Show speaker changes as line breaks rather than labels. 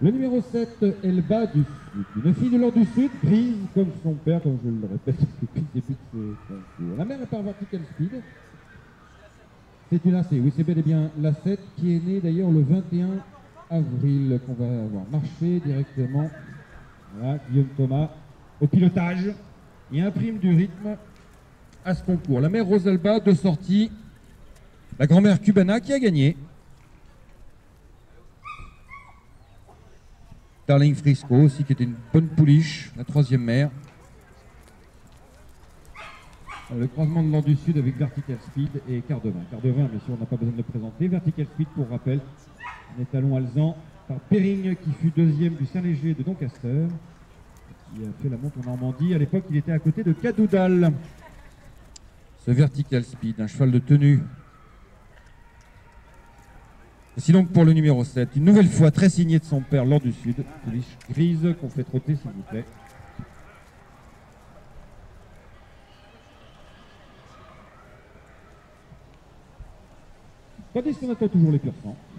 Le numéro 7, Elba du Sud. Une fille de l'Or du Sud, grise comme son père, comme je le répète depuis le début de ses concours. La mère est par Vertical Speed. C'est une AC, oui, c'est bel et bien la 7 qui est née d'ailleurs le 21 avril, qu'on va avoir marché directement. Voilà, Guillaume Thomas au pilotage et imprime du rythme à ce concours. La mère Rosalba de sortie, la grand-mère Cubana qui a gagné. Darling Frisco aussi qui était une bonne pouliche, la troisième mère. Le croisement de l'Or du Sud avec Vertical Speed et quart de 20. Quart de 20, bien sûr, on n'a pas besoin de le présenter. Vertical Speed, pour rappel, un étalon alezan par Perring qui fut deuxième du Saint-Léger de Doncaster. Il a fait la monte en Normandie. À l'époque, il était à côté de Cadoudal. Ce Vertical Speed, un cheval de tenue. Voici donc pour le numéro 7, une nouvelle fois très signé de son père, l'Or du Sud. Pouliche grise qu'on fait trotter, s'il vous plaît. Tandis qu'on attend toujours les purs sang.